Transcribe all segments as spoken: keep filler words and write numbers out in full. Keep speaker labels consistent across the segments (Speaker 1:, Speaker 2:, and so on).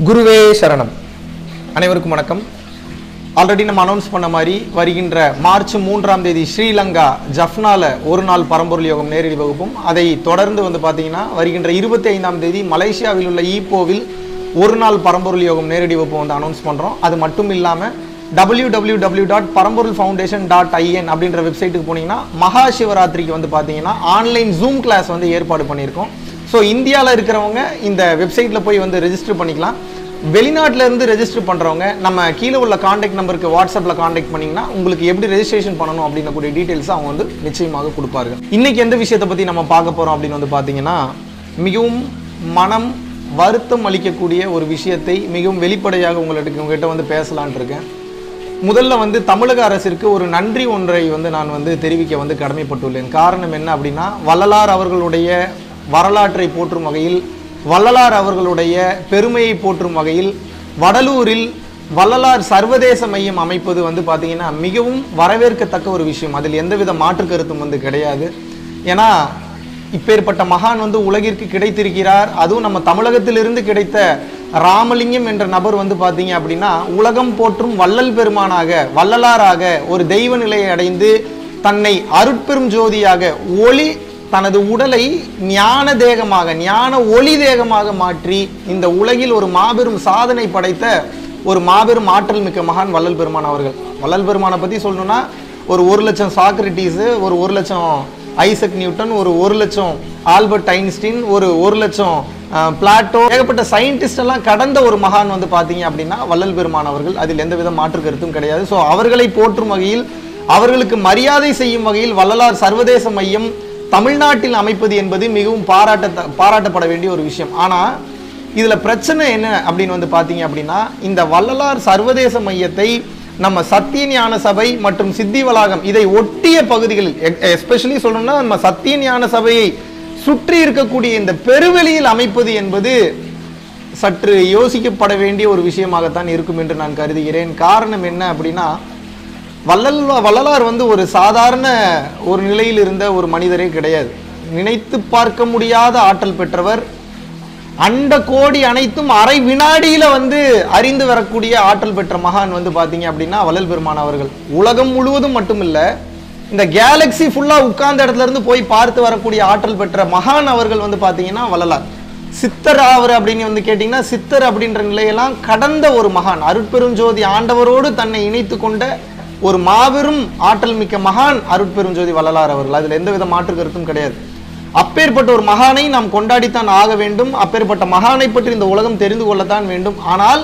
Speaker 1: குருவே சரணம். அனைவருக்கும் வணக்கம். ஆல்ரெடி நம்ம அனௌன்ஸ் பண்ண மாதிரி வருகின்ற மார்ச் மூன்றாம் தேதி ஸ்ரீலங்கா ஜஃப்னால ஒரு நாள் பரம்பொருள் யோகம் நேரடி வகுப்பும், அதை தொடர்ந்து வந்து பார்த்தீங்கன்னா வருகின்ற இருபத்தி ஐந்தாம் தேதி மலேசியாவில் உள்ள ஈப்போவில் ஒரு நாள் பரம்பொருள் யோகம் நேரடி வகுப்பு வந்து அனௌன்ஸ் பண்ணுறோம். அது மட்டும் இல்லாமல் W W W dot Paramporul foundation dot IN அப்படின்ற வெப்சைட்டுக்கு போனீங்கன்னா மகா சிவராத்திரிக்கு வந்து பார்த்தீங்கன்னா ஆன்லைன் ஜூம் கிளாஸ் வந்து ஏற்பாடு பண்ணியிருக்கோம். ஸோ இந்தியாவில் இருக்கிறவங்க இந்த வெப்சைட்டில் போய் வந்து ரெஜிஸ்டர் பண்ணிக்கலாம். வெளிநாட்டில் இருந்து ரெஜிஸ்டர் பண்ணுறவங்க நம்ம கீழே உள்ள காண்டாக்ட் நம்பருக்கு வாட்ஸ்அப்பில் காண்டாக்ட் பண்ணிங்கன்னா உங்களுக்கு எப்படி ரெஜிஸ்ட்ரேஷன் பண்ணணும் அப்படின்னக்கூடிய டீட்டெயில்ஸ் அவங்க வந்து நிச்சயமாக கொடுப்பார்கள். இன்றைக்கி எந்த விஷயத்தை பற்றி நம்ம பார்க்க போகிறோம் அப்படின்னு வந்து பார்த்தீங்கன்னா, மிகவும் மனம் வருத்தம் அளிக்கக்கூடிய ஒரு விஷயத்தை மிகவும் வெளிப்படையாக உங்களுக்கு உங்கள்கிட்ட வந்து பேசலான் இருக்கேன். முதல்ல வந்து தமிழக அரசிற்கு ஒரு நன்றி ஒன்றை வந்து நான் வந்து தெரிவிக்க வந்து கடமைப்பட்டுள்ளேன். காரணம் என்ன அப்படின்னா, வள்ளலார் அவர்களுடைய வரலாற்றை போற்றும் வகையில், வள்ளலார் அவர்களுடைய பெருமையை போற்றும் வகையில் வடலூரில் வள்ளலார் சர்வதேச மையம் அமைப்பது வந்து பார்த்தீங்கன்னா மிகவும் வரவேற்கத்தக்க ஒரு விஷயம். அதில் எந்தவித மாற்று கருத்தும் வந்து கிடையாது. ஏன்னா இப்பேற்பட்ட மகான் வந்து உலகிற்கு கிடைத்திருக்கிறார். அதுவும் நம்ம தமிழகத்திலிருந்து கிடைத்த ராமலிங்கம் என்ற நபர் வந்து பார்த்தீங்க அப்படின்னா உலகம் போற்றும் வள்ளல் பெருமானாக, வள்ளலாராக ஒரு தெய்வ நிலையை அடைந்து தன்னை அருட்பெரும் ஜோதியாக ஒளி தனது உடலை ஞான தேகமாக, ஞான ஒளி தேகமாக மாற்றி இந்த உலகில் ஒரு மாபெரும் சாதனை படைத்த ஒரு மாபெரும் ஆற்றல் மிக்க மகான் வள்ளல் பெருமான் அவர்கள். வள்ளல் பெருமானை பற்றி சொல்லணும்னா ஒரு ஒரு லட்சம் சாக்ரட்டிஸு, ஒரு ஒரு லட்சம் ஐசக் நியூட்டன், ஒரு ஒரு லட்சம் ஆல்பர்ட் ஐன்ஸ்டீன், ஒரு ஒரு லட்சம் பிளாட்டோ, ஏகப்பட்ட சயின்டிஸ்ட் எல்லாம் கடந்த ஒரு மகான் வந்து பார்த்தீங்க அப்படின்னா வள்ளல் பெருமான் அவர்கள். அதில் எந்தவித மாற்று கருத்தும் கிடையாது. ஸோ அவர்களை போற்றும் வகையில், அவர்களுக்கு மரியாதை செய்யும் வகையில் வள்ளலார் சர்வதேச மையம் தமிழ்நாட்டில் அமைப்பது என்பது மிகவும் பாராட்ட பாராட்டப்பட வேண்டிய ஒரு விஷயம். ஆனால் இதில் பிரச்சனை என்ன அப்படின்னு வந்து பார்த்தீங்க அப்படின்னா, இந்த வள்ளலார் சர்வதேச மையத்தை நம்ம சத்திய ஞான சபை மற்றும் சித்தி வளாகம் இதை ஒட்டிய பகுதிகளில், எஸ்பெஷலி சொல்லணும்னா நம்ம சத்திய ஞான சபையை சுற்றி இருக்கக்கூடிய இந்த பெருவெளியில் அமைப்பது என்பது சற்று யோசிக்கப்பட வேண்டிய ஒரு விஷயமாகத்தான் இருக்கும் என்று நான் கருதுகிறேன். காரணம் என்ன அப்படின்னா, வள்ளல் வள்ளலார் வந்து ஒரு சாதாரண ஒரு நிலையில் இருந்த ஒரு மனிதரே கிடையாது. நினைத்து பார்க்க முடியாத ஆற்றல் பெற்றவர். அண்ட கோடி அனைத்தும் அரை வினாடியில வந்து அறிந்து வரக்கூடிய ஆற்றல் பெற்ற மகான் வந்து பாத்தீங்க அப்படின்னா வள்ளல் பெருமான் அவர்கள். உலகம் முழுவதும் மட்டுமில்ல, இந்த கேலக்சி ஃபுல்லா உட்கார்ந்த இடத்துல இருந்து போய் பார்த்து வரக்கூடிய ஆற்றல் பெற்ற மகான் அவர்கள் வந்து பாத்தீங்கன்னா வள்ளலார். சித்தர் அவர் அப்படின்னு வந்து கேட்டீங்கன்னா, சித்தர் அப்படின்ற நிலையெல்லாம் கடந்த ஒரு மகான், அருட்பெரும் ஜோதி ஆண்டவரோடு தன்னை இணைத்து கொண்ட ஒரு மாபெரும் ஆற்றல் மிக்க மகான் அருட்பெரும் ஜோதி வள்ளலார் அவர்கள். அதில் எந்தவித மாற்று கருத்தும் கிடையாது. அப்பேற்பட்ட ஒரு மகானை நாம் கொண்டாடித்தான் ஆக வேண்டும். அப்பேற்பட்ட மகானை பற்றி இந்த உலகம் தெரிந்து கொள்ளத்தான் வேண்டும். ஆனால்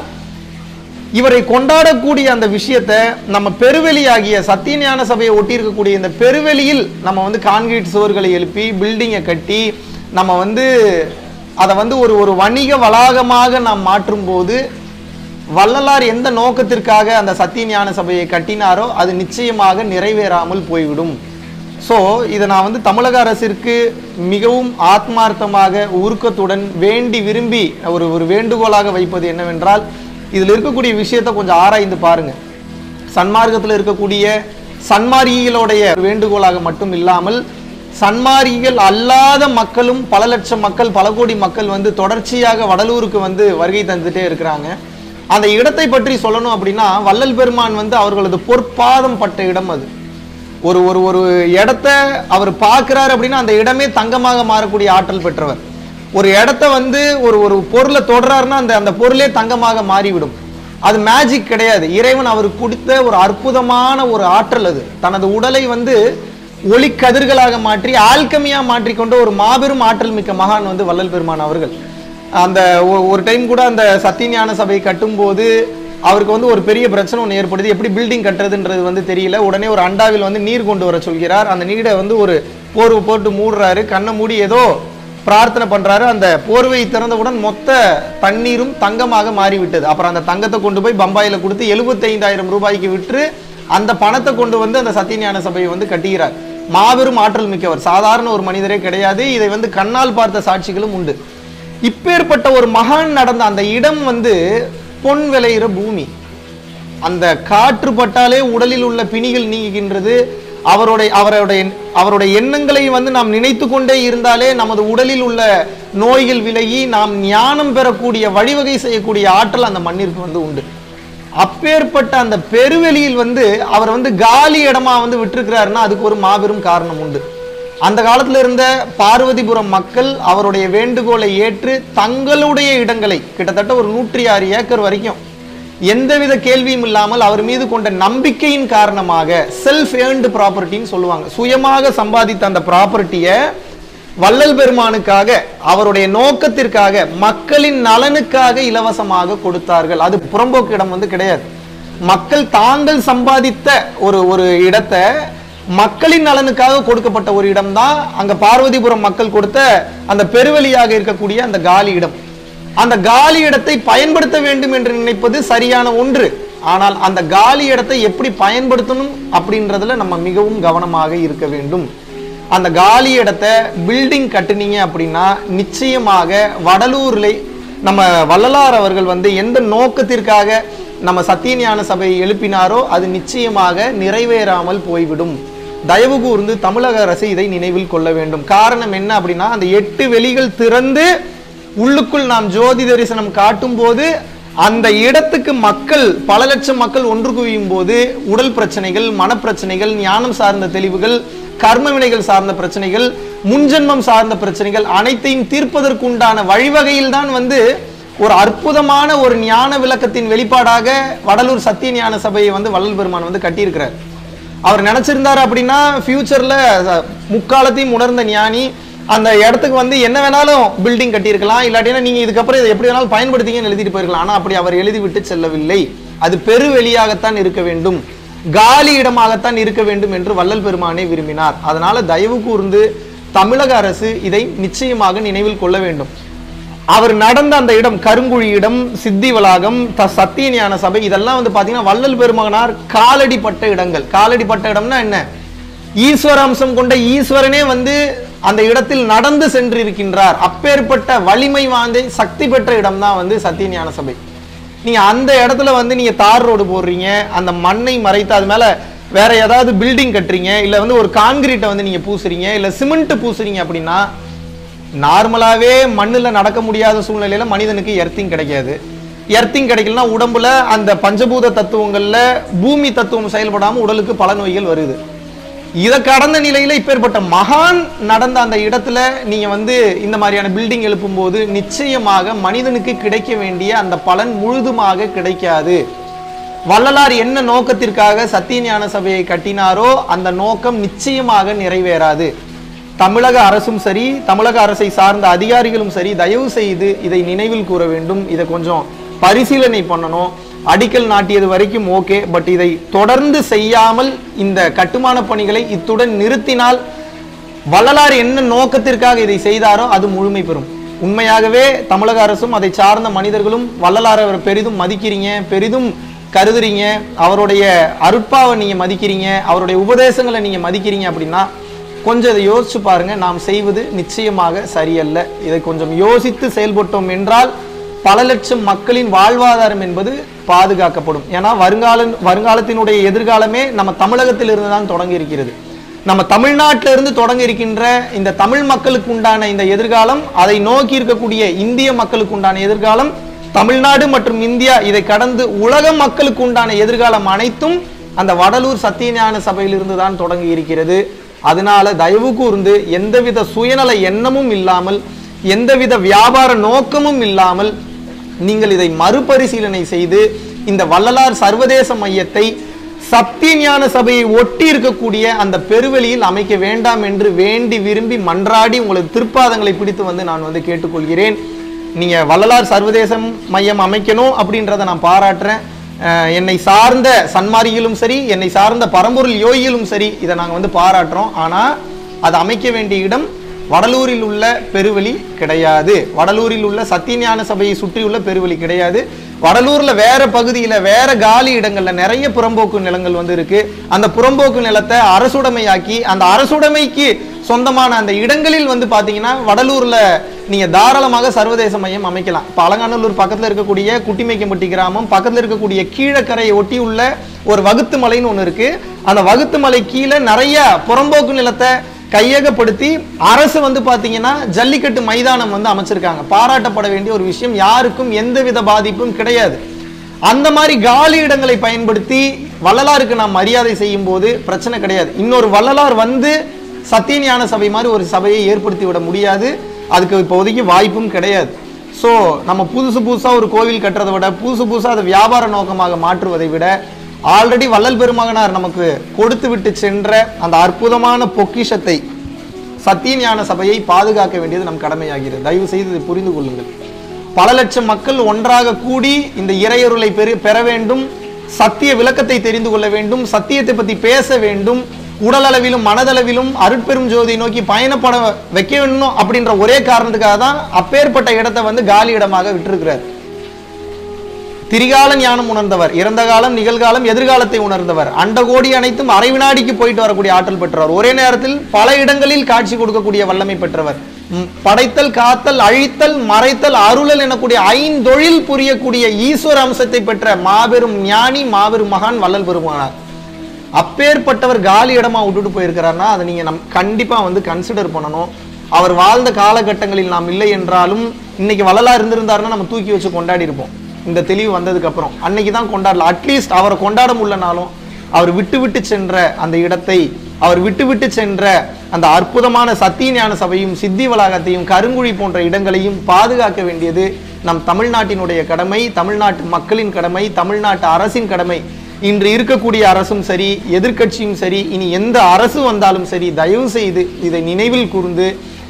Speaker 1: இவரை கொண்டாடக்கூடிய அந்த விஷயத்தை நம்ம பெருவெளியாகிய சத்திய ஞான சபையை ஒட்டி இருக்கக்கூடிய இந்த பெருவெளியில் நம்ம வந்து கான்கிரீட் சுவர்களை எழுப்பி பில்டிங்கை கட்டி நம்ம வந்து அதை வந்து ஒரு ஒரு வணிக வளாகமாக நாம் மாற்றும் போது, வள்ளலார் எந்த நோக்கத்திற்காக அந்த சத்திய ஞான சபையை கட்டினாரோ அது நிச்சயமாக நிறைவேறாமல் போய்விடும். ஸோ இதை நான் வந்து தமிழக அரசிற்கு மிகவும் ஆத்மார்த்தமாக உருக்கத்துடன் வேண்டி விரும்பி ஒரு ஒரு வேண்டுகோளாக வைப்பது என்னவென்றால், இதில் இருக்கக்கூடிய விஷயத்தை கொஞ்சம் ஆராய்ந்து பாருங்க. சன்மார்க்கத்தில் இருக்கக்கூடிய சன்மார்க்கிகளுடைய வேண்டுகோளாக மட்டும் இல்லாமல், சன்மார்க்கிகள் அல்லாத மக்களும் பல லட்சம் மக்கள், பல கோடி மக்கள் வந்து தொடர்ச்சியாக வடலூருக்கு வந்து வருகை தந்துட்டே இருக்கிறாங்க. அந்த இடத்தை பற்றி சொல்லணும் அப்படின்னா, வள்ளல் பெருமான் வந்து அவர்களது பொற்பாதம் பட்ட இடம். அது ஒரு ஒரு ஒரு இடத்த அவர் பார்க்கிறார் அப்படின்னா அந்த இடமே தங்கமாக மாறக்கூடிய ஆற்றல் பெற்றவர். ஒரு இடத்த வந்து ஒரு ஒரு பொருளை தொடராருன்னா அந்த அந்த பொருளே தங்கமாக மாறிவிடும். அது மேஜிக் கிடையாது. இறைவன் அவருக்கு கொடுத்த ஒரு அற்புதமான ஒரு ஆற்றல். அது தனது உடலை வந்து ஒளி கதிர்களாக மாற்றி ஆல்கமியா மாற்றிக்கொண்ட ஒரு மாபெரும் ஆற்றல் மிக்க மகான் வந்து வள்ளல் பெருமான் அவர்கள். அந்த ஒரு டைம் கூட அந்த சத்திய ஞான சபை கட்டும்போது அவருக்கு வந்து ஒரு பெரிய பிரச்சனை ஒன்று ஏற்படுது. எப்படி பில்டிங் கட்டுறதுன்றது வந்து தெரியல. உடனே ஒரு அண்டாவில் வந்து நீர் கொண்டு வர சொல்கிறார். அந்த நீரை வந்து ஒரு போர்வை போட்டு மூடுறாரு. கண்ணை மூடி ஏதோ பிரார்த்தனை பண்றாரு. அந்த போர்வையை திறந்தவுடன் மொத்த தண்ணீரும் தங்கமாக மாறிவிட்டது. அப்புறம் அந்த தங்கத்தை கொண்டு போய் பம்பாயில கொடுத்து எழுபத்தி ஐந்தாயிரம் ரூபாய்க்கு விற்று அந்த பணத்தை கொண்டு வந்து அந்த சத்திய ஞான சபையை வந்து கட்டுகிறார். மாபெரும் ஆற்றல் மிக்கவர், சாதாரண ஒரு மனிதரே கிடையாது. இதை வந்து கண்ணால் பார்த்த சாட்சிகளும் உண்டு. இப்பேற்பட்ட ஒரு மகான் நடந்த அந்த இடம் வந்து பொன் விளைகிற பூமி. அந்த காற்று பட்டாலே உடலில் உள்ள பிணிகள் நீங்குகின்றது. அவருடைய அவருடைய அவருடைய எண்ணங்களை வந்து நாம் நினைத்து கொண்டே இருந்தாலே நமது உடலில் உள்ள நோய்கள் விலகி நாம் ஞானம் பெறக்கூடிய வழிவகை செய்யக்கூடிய ஆற்றல் அந்த மண்ணிற்கு வந்து உண்டு. அப்பேற்பட்ட அந்த பெருவெளியில் வந்து அவர் வந்து காலி இடமா வந்து விட்டிருக்கிறாருன்னா அதுக்கு ஒரு மாபெரும் காரணம் உண்டு. அந்த காலத்துல இருந்த பார்வதிபுரம் மக்கள் அவருடைய வேண்டுகோளை ஏற்று தங்களுடைய இடங்களை கிட்டத்தட்ட ஒரு நூற்றி ஆறு ஏக்கர் வரைக்கும் எந்தவித கேள்வியும் இல்லாமல் அவர் மீது கொண்ட நம்பிக்கையின் காரணமாக செல்ஃப் ஏர்ன்டு ப்ராப்பர்ட்டின்னு சொல்லுவாங்க, சுயமாக சம்பாதித்த அந்த ப்ராப்பர்ட்டியை வள்ளல் பெருமானுக்காக அவருடைய நோக்கத்திற்காக மக்களின் நலனுக்காக இலவசமாக கொடுத்தார்கள். அது புறம்போக்கு இடம் வந்து கிடையாது. மக்கள் தாங்கள் சம்பாதித்த ஒரு ஒரு இடத்தை மக்களின் நலனுக்காக கொடுக்கப்பட்ட ஒரு இடம் தான் அங்க பார்வதிபுரம் மக்கள் கொடுத்த அந்த பெருவெளியாக இருக்கக்கூடிய அந்த காலி இடம். அந்த காலி இடத்தை பயன்படுத்த வேண்டும் என்று நினைப்பது சரியான ஒன்று. ஆனால் அந்த காலி இடத்தை எப்படி பயன்படுத்தணும் அப்படின்றதுல நம்ம மிகவும் கவனமாக இருக்க வேண்டும். அந்த காலி இடத்தை பில்டிங் கட்டுனீங்க அப்படின்னா நிச்சயமாக வடலூர்ல நம்ம வள்ளலார் அவர்கள் வந்து எந்த நோக்கத்திற்காக நம்ம சத்தியஞான சபையை எழுப்பினாரோ அது நிச்சயமாக நிறைவேறாமல் போய்விடும். தயவு கூர்ந்து தமிழக அரசு இதை நினைவில் கொள்ள வேண்டும். காரணம் என்ன அப்படின்னா, அந்த எட்டு வெளிகள் திறந்து உள்ளுக்குள் நாம் ஜோதி தரிசனம் காட்டும் போது அந்த இடத்துக்கு மக்கள் பல லட்சம் மக்கள் ஒன்று குவியும் போது உடல் பிரச்சனைகள், மனப்பிரச்சனைகள், ஞானம் சார்ந்த தெளிவுகள், கர்ம வினைகள் சார்ந்த பிரச்சனைகள், முன்ஜென்மம் சார்ந்த பிரச்சனைகள் அனைத்தையும் தீர்ப்பதற்குண்டான வழிவகையில் தான் வந்து ஒரு அற்புதமான ஒரு ஞான விளக்கத்தின் வெளிப்பாடாக வடலூர் சத்திய ஞான சபையை வந்து வள்ளல் பெருமான் வந்து கட்டியிருக்கிறார். அவர் நினைச்சிருந்தாரு அப்படின்னா ஃபியூச்சர்ல முக்காலத்தையும் உணர்ந்த ஞானி அந்த இடத்துக்கு வந்து என்ன வேணாலும் பில்டிங் கட்டியிருக்கலாம், இல்லாட்டினா நீங்க இதுக்கப்புறம் இதை எப்படி வேணாலும் பயன்படுத்திங்கன்னு எழுதிட்டு போயிருக்கலாம். ஆனா அப்படி அவர் எழுதி விட்டு செல்லவில்லை. அது பெருவெளியாகத்தான் இருக்க வேண்டும், காலி இடமாகத்தான் இருக்க வேண்டும் என்று வள்ளல் பெருமானே விரும்பினார். அதனால தயவு கூர்ந்து தமிழக அரசு இதை நிச்சயமாக நினைவில் கொள்ள வேண்டும். அவர் நடந்த அந்த இடம் கருங்குழி இடம், சித்தி வளாகம், சத்திய ஞான சபை, இதெல்லாம் வந்து பாத்தீங்கன்னா வள்ளல் பெருமகனார் காலடிப்பட்ட இடங்கள். காலடிப்பட்ட இடம்னா என்ன? ஈஸ்வர அம்சம் கொண்ட ஈஸ்வரனே வந்து அந்த இடத்தில் நடந்து சென்றிருக்கின்றார். அப்பேற்பட்ட வலிமை வாய்ந்த சக்தி பெற்ற இடம் தான் வந்து சத்திய ஞான சபை. நீங்க அந்த இடத்துல வந்து நீங்க தார் ரோடு போடுறீங்க, அந்த மண்ணை மறைத்து அது மேல வேற ஏதாவது பில்டிங் கட்டுறீங்க, இல்ல வந்து ஒரு கான்கிரீட்டை வந்து நீங்க பூசுறீங்க, இல்ல சிமெண்ட் பூசுறீங்க அப்படின்னா நார்மலாவே மண்ணுல நடக்க முடியாத சூழ்நிலையில மனிதனுக்கு எர்த்திங் கிடைக்காது. எர்த்திங் கிடைக்கலன்னா உடம்புல அந்த பஞ்சபூத தத்துவங்கள்ல பூமி தத்துவம் செயல்படாம உடலுக்கு பல நோய்கள் வருது. இதை கடந்த நிலையில இப்பேற்பட்ட மகான் நடந்த அந்த இடத்துல நீங்க வந்து இந்த மாதிரியான பில்டிங் எழுப்பும் போது நிச்சயமாக மனிதனுக்கு கிடைக்க வேண்டிய அந்த பலன் முழுதுமாக கிடைக்காது. வள்ளலார் என்ன நோக்கத்திற்காக சத்திய ஞான சபையை கட்டினாரோ அந்த நோக்கம் நிச்சயமாக நிறைவேறாது. தமிழக அரசும் சரி, தமிழக அரசை சார்ந்த அதிகாரிகளும் சரி, தயவு செய்து இதை நினைவில் கூற வேண்டும். இதை கொஞ்சம் பரிசீலனை பண்ணணும். அடிக்கல் நாட்டியது வரைக்கும் ஓகே, பட் இதை தொடர்ந்து செய்யாமல் இந்த கட்டுமான பணிகளை இத்துடன் நிறுத்தினால் வள்ளலார் என்ன நோக்கத்திற்காக இதை செய்தாரோ அது முழுமை பெறும். உண்மையாகவே தமிழக அரசும் அதை சார்ந்த மனிதர்களும் வள்ளலார் அவர் பெரிதும் மதிக்கிறீங்க, பெரிதும் கருதுறீங்க, அவருடைய அருட்பாவை நீங்க மதிக்கிறீங்க, அவருடைய உபதேசங்களை நீங்க மதிக்கிறீங்க அப்படின்னா கொஞ்சம் இதை யோசிச்சு பாருங்க. நாம் செய்வது நிச்சயமாக சரியல்ல. இதை கொஞ்சம் யோசித்து செயல்பட்டோம் என்றால் பல லட்சம் மக்களின் வாழ்வாதாரம் என்பது பாதுகாக்கப்படும். ஏன்னா வருங்கால வருங்காலத்தினுடைய எதிர்காலமே நம்ம தமிழகத்தில் இருந்து தான் தொடங்கி இருக்கிறது. நம்ம தமிழ்நாட்டில இருந்து தொடங்கி இருக்கின்ற இந்த தமிழ் மக்களுக்கு உண்டான இந்த எதிர்காலம், அதை நோக்கி இருக்கக்கூடிய இந்திய மக்களுக்கு உண்டான எதிர்காலம், தமிழ்நாடு மற்றும் இந்தியா இதை கடந்து உலக மக்களுக்கு உண்டான எதிர்காலம் அனைத்தும் அந்த வடலூர் சத்தியஞான சபையிலிருந்து தான் தொடங்கி இருக்கிறது. அதனால தயவு கூர்ந்து எந்தவித சுயநல எண்ணமும் இல்லாமல், எந்தவித வியாபார நோக்கமும் இல்லாமல் நீங்கள் இதை மறுபரிசீலனை செய்து இந்த வள்ளலார் சர்வதேச மையத்தை சத்திய ஞான சபையை ஒட்டி இருக்கக்கூடிய அந்த பெருவெளியில் அமைக்க வேண்டாம் என்று வேண்டி விரும்பி மன்றாடி உங்களது திருப்பாதங்களை பிடித்து வந்து நான் வந்து கேட்டுக்கொள்கிறேன். நீங்க வள்ளலார் சர்வதேச மையம் அமைக்கணும் அப்படின்றத நான் பாராட்டுறேன். என்னை சார்ந்த சன்மாரிகளும் சரி, என்னை சார்ந்த பரம்பொருள் யோகிகளும் சரி, இதை நாங்கள் வந்து பாராட்டுறோம். ஆனால் அது அமைக்க வேண்டிய இடம் வடலூரில் உள்ள பெருவெளி கிடையாது. வடலூரில் உள்ள சத்தியஞான சபையை சுற்றியுள்ள பெருவெளி கிடையாது. வடலூர்ல வேற பகுதியில வேற காலி இடங்கள்ல நிறைய புறம்போக்கு நிலங்கள் வந்து இருக்கு. அந்த புறம்போக்கு நிலத்தை அரசுடைமையாக்கி அந்த அரசுடைமைக்கு சொந்தமான அந்த இடங்களில் வந்து பாத்தீங்கன்னா வடலூர்ல நீங்க தாராளமாக சர்வதேச மையம் அமைக்கலாம். இப்போ அலங்காநல்லூர் பக்கத்தில் இருக்கக்கூடிய குட்டிமைக்கம்பட்டி கிராமம், பக்கத்தில் இருக்கக்கூடிய கீழக்கரையை ஒட்டி உள்ள ஒரு வகுத்து மலைன்னு ஒன்று இருக்கு. அந்த வகுத்து மலை கீழே நிறைய புறம்போக்கு நிலத்தை கையகப்படுத்தி அரசு வந்து பாத்தீங்கன்னா ஜல்லிக்கட்டு மைதானம் வந்து அமைச்சிருக்காங்க. பாராட்டப்பட வேண்டிய ஒரு விஷயம். யாருக்கும் எந்தவித பாதிப்பும் கிடையாது. அந்த மாதிரி காலி இடங்களை பயன்படுத்தி வள்ளலாருக்கு நாம் மரியாதை செய்யும் போது பிரச்சனை கிடையாது. இன்னொரு வள்ளலார் வந்து சத்தியஞான சபை மாதிரி ஒரு சபையை ஏற்படுத்தி விட முடியாது. அதுக்கு இப்போதைக்கு வாய்ப்பும் கிடையாது. ஸோ நம்ம புதுசு புதுசாக ஒரு கோவில் கட்டுறதை விட, புதுசு புதுசாக அதை வியாபார நோக்கமாக மாற்றுவதை விட, ஆல்ரெடி வள்ளல் பெருமகனார் நமக்கு கொடுத்து விட்டு சென்ற அந்த அற்புதமான பொக்கிஷத்தை சத்தியஞான சபையை பாதுகாக்க வேண்டியது நம் கடமையாகிறது. தயவு செய்து இதை புரிந்து கொள்ளுங்கள். பல லட்சம் மக்கள் ஒன்றாக கூடி இந்த இறையருளை பெற வேண்டும், சத்திய விளக்கத்தை தெரிந்து கொள்ள வேண்டும், சத்தியத்தை பற்றி பேச வேண்டும், உடலளவிலும் மனதளவிலும் அருட்பெரும் ஜோதியை நோக்கி பயணப்பட வைக்க வேண்டும் அப்படின்ற ஒரே காரணத்துக்காக தான் அப்பேற்பட்ட இடத்தை வந்து காலி இடமாக விட்டிருக்கிறார். திரிகால ஞானம் உணர்ந்தவர், இறந்த காலம், நிகழ்காலம், எதிர்காலத்தை உணர்ந்தவர், அண்டகோடி அனைத்தும் அரை வினாடிக்கு போயிட்டு வரக்கூடிய ஆற்றல் பெற்றவர், ஒரே நேரத்தில் பல இடங்களில் காட்சி கொடுக்கக்கூடிய வல்லமை பெற்றவர், படைத்தல், காத்தல், அழித்தல், மறைத்தல், அருளல் எனக்கூடிய ஐந்தொழில் புரியக்கூடிய ஈஸ்வர அம்சத்தை பெற்ற மாபெரும் ஞானி, மாபெரும் மகான் வள்ளல் பெருமானார். அப்பேற்பட்டவர் காலி இடமா விட்டுட்டு போயிருக்கிறார்னா அதை நீங்க நம் கண்டிப்பா வந்து கன்சிடர் பண்ணணும். அவர் வாழ்ந்த காலகட்டங்களில் நாம் இல்லை என்றாலும் இன்னைக்கு வள்ளலார் இருந்திருந்தாருன்னா நம்ம தூக்கி வச்சு கொண்டாடி இருப்போம். இந்த தெளிவு வந்ததுக்கு அப்புறம் அன்னைக்கு தான் கொண்டாடல. அட்லீஸ்ட் அவரை கொண்டாட முடியலனாலும் அவர் விட்டு விட்டு சென்ற அந்த இடத்தை, அவர் விட்டு விட்டு சென்ற அந்த அற்புதமான சத்தியஞான சபையும் சித்தி வளாகத்தையும் கருங்குழி போன்ற இடங்களையும் பாதுகாக்க வேண்டியது நம் தமிழ்நாட்டினுடைய கடமை, தமிழ்நாட்டு மக்களின் கடமை, தமிழ்நாட்டு அரசின் கடமை. இன்று இருக்கக்கூடிய அரசும் சரி, எதிர்கட்சியும் சரி, இனி எந்த அரசு வந்தாலும் சரி, தயவு செய்து இதை நினைவில் கூர்ந்து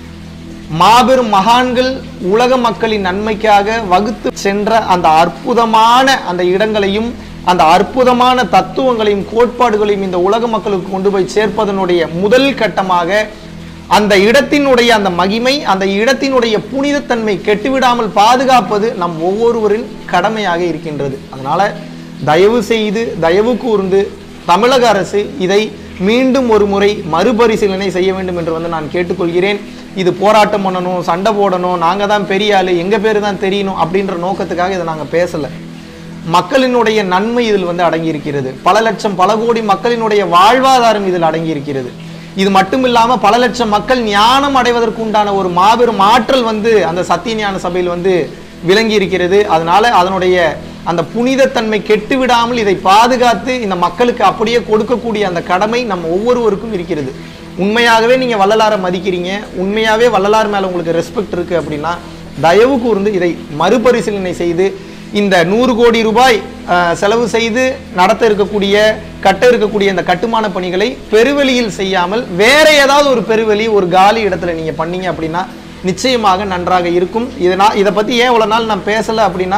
Speaker 1: மாபெரும் மகான்கள் உலக மக்களின் நன்மைக்காக வகுத்து சென்ற அந்த அற்புதமான அந்த இடங்களையும் அந்த அற்புதமான தத்துவங்களையும் கோட்பாடுகளையும் இந்த உலக மக்களுக்கு கொண்டு போய் சேர்ப்பதனுடைய முதல் கட்டமாக அந்த இடத்தினுடைய அந்த மகிமை, அந்த இடத்தினுடைய புனிதத்தன்மை கெட்டுவிடாமல் பாதுகாப்பது நம் ஒவ்வொருவரின் கடமையாக இருக்கின்றது. அதனால தயவு செய்து தயவு கூர்ந்து தமிழக அரசு இதை மீண்டும் ஒரு முறை மறுபரிசீலனை செய்ய வேண்டும் என்று வந்து நான் கேட்டுக்கொள்கிறேன். இது போராட்டம் பண்ணணும், சண்டை போடணும், நாங்கள் தான் பெரிய ஆளு, எங்கள் பேர் தான் தெரியணும் அப்படின்ற நோக்கத்துக்காக இதை நாங்கள் பேசலை. மக்களினுடைய நன்மை இதில் வந்து அடங்கி இருக்கிறது. பல லட்சம் பல கோடி மக்களினுடைய வாழ்வாதாரம் இதில் அடங்கி இருக்கிறது. இது மட்டும் இல்லாமல் பல லட்சம் மக்கள் ஞானம் அடைவதற்கு உண்டான ஒரு மாபெரும் ஆற்றல் வந்து அந்த சத்தியஞான சபையில் வந்து விளங்கி இருக்கிறது. அதனால அதனுடைய அந்த புனிதத்தன்மை கெட்டு விடாமல் இதை பாதுகாத்து இந்த மக்களுக்கு அப்படியே கொடுக்கக்கூடிய அந்த கடமை நம்ம ஒவ்வொருவருக்கும் இருக்கிறது. உண்மையாகவே நீங்க வள்ளலாரை மதிக்கிறீங்க, உண்மையாவே வள்ளலார் மேல உங்களுக்கு ரெஸ்பெக்ட் இருக்கு அப்படின்னா தயவு கூர்ந்து இதை மறுபரிசீலனை செய்து இந்த நூறு கோடி ரூபாய் செலவு செய்து நடத்த இருக்கக்கூடிய கட்ட இருக்கக்கூடிய இந்த கட்டுமான பணிகளை பெருவெளியில் செய்யாமல் வேற ஏதாவது ஒரு பெருவெளி, ஒரு காலி இடத்துல நீங்க பண்ணீங்க அப்படின்னா நிச்சயமாக நன்றாக இருக்கும். இதனால் இதை பத்தி ஏன் இவ்வளவு நாள் நான் பேசல அப்படின்னா,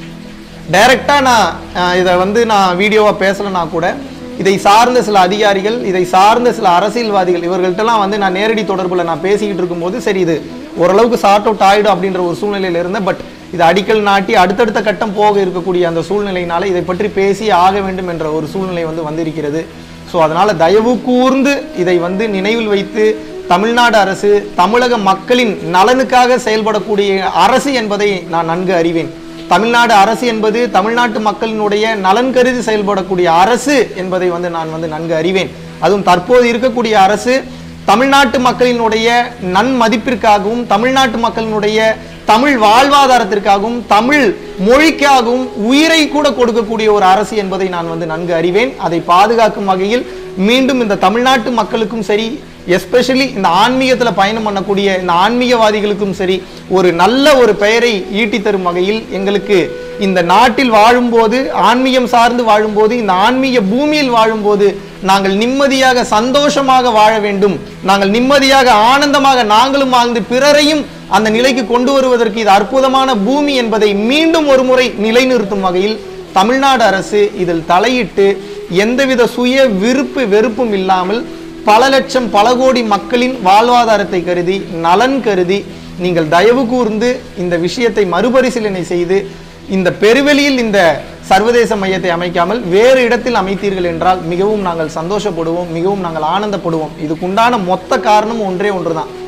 Speaker 1: டைரக்டா நான் இதை வந்து நான் வீடியோவா பேசலனா கூட இதை சார்ந்த சில அதிகாரிகள், இதை சார்ந்த சில அரசியல்வாதிகள், இவர்கள்ட்டெல்லாம் வந்து நான் நேரடி தொடர்புல நான் பேசிக்கிட்டு இருக்கும்போது சரி இது ஓரளவுக்கு சார்ட் அவுட் ஆயிடும் அப்படின்ற ஒரு சூழ்நிலையில இருந்தேன். பட் இது அடிக்கல் நாட்டி அடுத்தடுத்த கட்டம் போக இருக்கக்கூடிய அந்த சூழ்நிலையினால இதை பற்றி பேசி ஆக வேண்டும் என்ற ஒரு சூழ்நிலை வந்து வந்திருக்கிறது. ஸோ அதனால தயவு கூர்ந்து இதை வந்து நினைவில் வைத்து தமிழ்நாடு அரசு தமிழக மக்களின் நலனுக்காக செயல்படக்கூடிய அரசு என்பதை நான் நன்கு அறிவேன். தமிழ்நாடு அரசு என்பது தமிழ்நாட்டு மக்களினுடைய நலன் கருதி செயல்படக்கூடிய அரசு என்பதை வந்து நான் வந்து நன்கு அறிவேன். அதுவும் தற்போது இருக்கக்கூடிய அரசு தமிழ்நாட்டு மக்களினுடைய நன்மதிப்பிற்காகவும் தமிழ்நாட்டு மக்களினுடைய தமிழ் வாழ்வாதாரத்திற்காகவும் தமிழ் மொழிக்காகவும் உயிரை கூட கொடுக்கக்கூடிய ஒரு அரசு என்பதை நான் வந்து நன்கு அறிவேன். அதை பாதுகாக்கும் வகையில் மீண்டும் இந்த தமிழ்நாட்டு மக்களுக்கும் சரி, எஸ்பெஷலி இந்த ஆன்மீகத்துல பயணம் பண்ணக்கூடிய இந்த ஆன்மீகவாதிகளுக்கும் சரி ஒரு நல்ல ஒரு பெயரை ஈட்டி தரும் வகையில் எங்களுக்கு இந்த நாட்டில் வாழும்போது, ஆன்மீகம் சார்ந்து வாழும்போது, இந்த ஆன்மீக பூமியில் வாழும்போது நாங்கள் நிம்மதியாக சந்தோஷமாக வாழ வேண்டும், நாங்கள் நிம்மதியாக ஆனந்தமாக நாங்களும் வாழ்ந்து பிறரையும் அந்த நிலைக்கு கொண்டு வருவதற்கு இது அற்புதமான பூமி என்பதை மீண்டும் ஒரு முறை நிலைநிறுத்தும் வகையில் தமிழ்நாடு அரசு இதில் தலையிட்டு எந்தவித சுய விருப்பு வெறுப்பும் இல்லாமல் பல லட்சம் பல கோடி மக்களின் வாழ்வாதாரத்தை கருதி நலன் கருதி நீங்கள் தயவு கூர்ந்து இந்த விஷயத்தை மறுபரிசீலனை செய்து இந்த பெருவெளியில் இந்த சர்வதேச மையத்தை அமைக்காமல் வேறு இடத்தில் அமைத்தீர்கள் என்றால் மிகவும் நாங்கள் சந்தோஷப்படுவோம், மிகவும் நாங்கள் ஆனந்தப்படுவோம். இதுக்குண்டான மொத்த காரணம் ஒன்றே ஒன்றுதான்.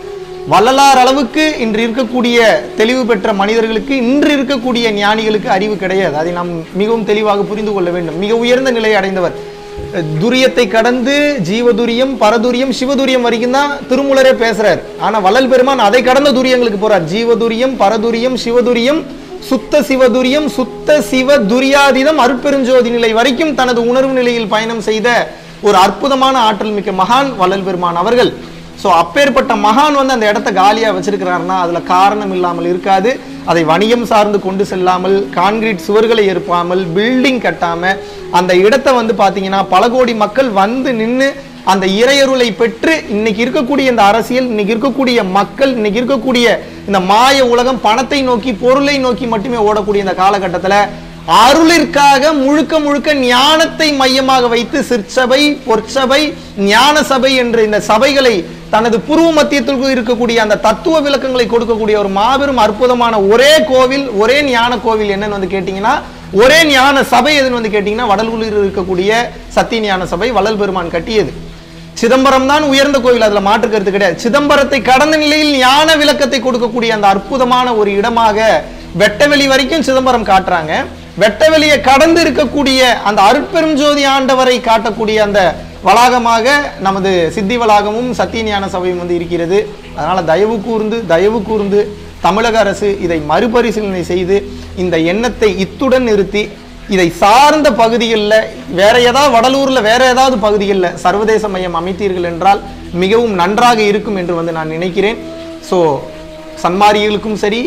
Speaker 1: வள்ளலார் அளவுக்கு இன்று இருக்கக்கூடிய தெளிவு பெற்ற மனிதர்களுக்கு இன்று இருக்கக்கூடிய ஞானிகளுக்கு அறிவு கிடையாது. அதை நாம் மிகவும் தெளிவாக புரிந்து கொள்ள வேண்டும். மிக உயர்ந்த நிலையை அடைந்தவர். துரியத்தை கடந்து ஜீவதுரியம், பரதுரியம், சிவதுரியம் வரைக்கும் தான் திருமூலரே பேசுறார். ஆனா வள்ளல் பெருமான் அதை கடந்த துரியங்களுக்கு போறார். ஜீவதுரியம், பரதுரியம், சிவதுரியம், சுத்த சிவதுரியம், சுத்த சிவ துரியாதீதம், அருட்பெருஞ்சோதி நிலை வரைக்கும் தனது உணர்வு நிலையில் பயணம் செய்த ஒரு அற்புதமான ஆற்றல் மிக்க மகான் வள்ளல் பெருமான் அவர்கள். ஸோ அப்பேற்பட்ட மகான் வந்து அந்த இடத்த காலியா வச்சிருக்கிறாருன்னா அதுல காரணம் இல்லாமல் இருக்காது. அதை வணிகம் சார்ந்து கொண்டு செல்லாமல், கான்கிரீட் சுவர்களை எழுப்பாமல், பில்டிங் கட்டாம அந்த இடத்தை வந்து பாத்தீங்கன்னா பல கோடி மக்கள் வந்து நின்று அந்த இறையருளை பெற்று இன்னைக்கு இருக்கக்கூடிய இந்த அரசியல், இன்னைக்கு இருக்கக்கூடிய மக்கள், இன்னைக்கு இருக்கக்கூடிய இந்த மாய உலகம் பணத்தை நோக்கி, பொருளை நோக்கி மட்டுமே ஓடக்கூடிய இந்த காலகட்டத்தில் அருளிற்காக முழுக்க முழுக்க ஞானத்தை மையமாக வைத்து சிற்சபை, பொற்சபை, ஞான சபை என்ற இந்த சபைகளை தனது புருவ மத்தியத்திற்கு இருக்கக்கூடிய அந்த தத்துவ விளக்கங்களை கொடுக்கக்கூடிய ஒரு மாபெரும் அற்புதமான ஒரே கோவில், ஒரே ஞான கோவில் என்னன்னு வந்து கேட்டீங்கன்னா, ஒரே ஞான சபை எதுன்னு வந்து கேட்டீங்கன்னா வடலூரில் இருக்கக்கூடிய சத்திய ஞான சபை வள்ளல் பெருமான் கட்டியது. சிதம்பரம் தான் உயர்ந்த கோவில், அதுல மாற்று கருத்து கிடையாது. சிதம்பரத்தை கடந்த நிலையில் ஞான விளக்கத்தை கொடுக்கக்கூடிய அந்த அற்புதமான ஒரு இடமாக வெட்டவெளி வரைக்கும் சிதம்பரம் காட்டுறாங்க. வெட்டவெளியை கடந்து இருக்கக்கூடிய அந்த அருட்பெரும் ஜோதி ஆண்டவரை காட்டக்கூடிய அந்த வளாகமாக நமது சித்தி வளாகமும் சத்திய ஞான சபையும் வந்து இருக்கிறது. அதனால தயவு கூர்ந்து தயவு கூர்ந்து தமிழக அரசு இதை மறுபரிசீலனை செய்து இந்த எண்ணத்தை இத்துடன் நிறுத்தி இதை சார்ந்த பகுதிகளில் வேற ஏதாவது வடலூர்ல வேற ஏதாவது பகுதிகளில் சர்வதேச மையம் அமைத்தீர்கள் என்றால் மிகவும் நன்றாக இருக்கும் என்று வந்து நான் நினைக்கிறேன். ஸோ சன்மாரிகளுக்கும் சரி,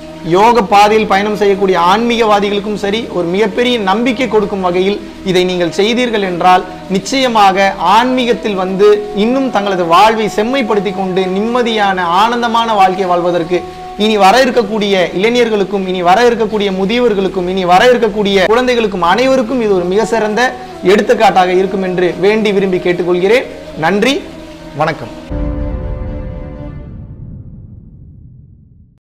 Speaker 1: யோக பாதையில் பயணம் செய்யக்கூடிய ஆன்மீகவாதிகளுக்கும் சரி ஒரு மிகப்பெரிய நம்பிக்கை கொடுக்கும் வகையில் இதை நீங்கள் செய்தீர்கள் என்றால் நிச்சயமாக ஆன்மீகத்தில் வந்து இன்னும் தங்களது வாழ்வை செம்மைப்படுத்தி கொண்டு நிம்மதியான ஆனந்தமான வாழ்க்கை வாழ்வதற்கு இனி வர இருக்கக்கூடிய இளைஞர்களுக்கும், இனி வர இருக்கக்கூடிய முதியவர்களுக்கும், இனி வர இருக்கக்கூடிய குழந்தைகளுக்கும் அனைவருக்கும் இது ஒரு மிக சிறந்த எடுத்துக்காட்டாக இருக்கும் என்று வேண்டி விரும்பி கேட்டுக்கொள்கிறேன். நன்றி, வணக்கம்.